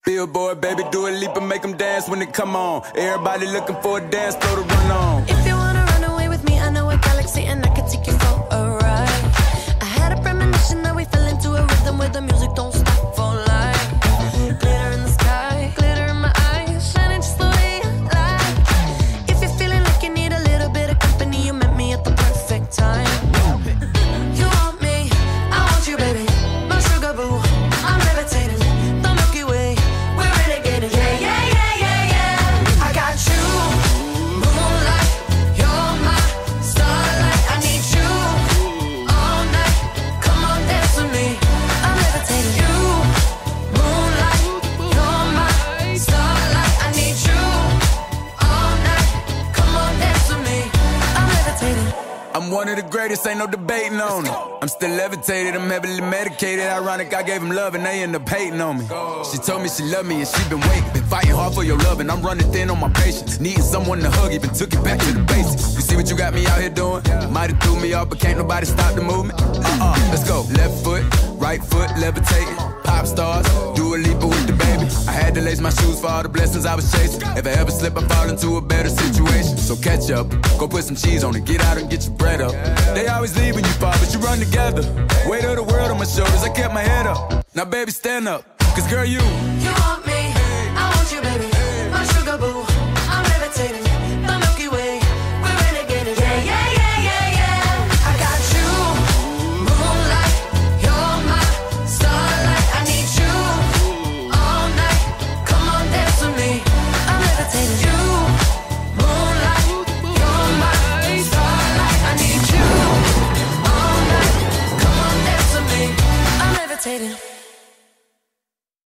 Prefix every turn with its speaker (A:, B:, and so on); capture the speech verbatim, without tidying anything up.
A: Billboard, baby, do a leap and make them dance when they come on. Everybody looking for a dance floor to run on.
B: If you wanna run away with me, I know a galaxy and I can take you for a ride. I had a premonition that we fell into a rhythm where the music don't stop for life. Glitter in the sky, glitter in my eyes, shining just the way I like. If you're feeling like you need a little bit of company, you met me at the perfect time. You want me, I want you, baby, my sugar boo, I'm levitating.
A: I'm one of the greatest, ain't no debating on it. I'm still levitated, I'm heavily medicated. Ironic, I gave him love and they end up hating on me. She told me she loved me and she been waiting. Been fighting hard for your love and I'm running thin on my patience. Needing someone to hug, even took it back to the basics. You see what you got me out here doing? Might have threw me off, but can't nobody stop the movement. Uh-uh, let's go. Left foot, right foot, levitating. Pop stars, do a Lipa with the baby. I had to lace my shoes for all the blessings I was chasing. If I ever slip, I fall into a better situation. So catch up, go put some cheese on it, get out and get your bread up. They always leave when you fall, but you run together. Weight of the world on my shoulders, I kept my head up. Now baby, stand up, cause girl, you
B: You want me, I want you, baby.